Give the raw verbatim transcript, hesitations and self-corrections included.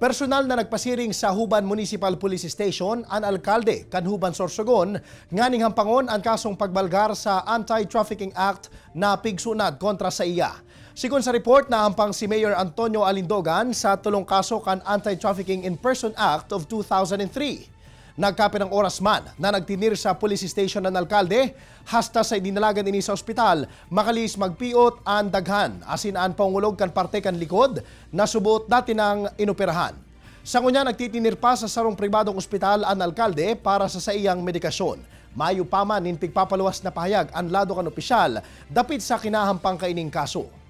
Personal na nagpasiring sa Juban Municipal Police Station ang Alkalde kan Juban Sorsogon nganing hampangon ang kasong pagbalgar sa Anti-Trafficking Act na pigsunad kontra sa iya. Sigon sa report na hampang si Mayor Antonio Alindogan sa tulong kaso kan Anti-Trafficking in Person Act of two thousand three. Nagkape ng oras man na nagtinir sa police station ng Alkalde hasta sa idinalagan ini sa ospital makalis magpiot ang daghan asin an pangulog kan parte kan likod na subuot dati ng inoperahan. Sa ngunya nagtitinir pa sa sarong pribadong ospital ang Alkalde para sa sa iyang medikasyon. Mayo pa man nin pigpapaluwas na pahayag ang lado kan opisyal dapit sa kinahampang kaining kaso.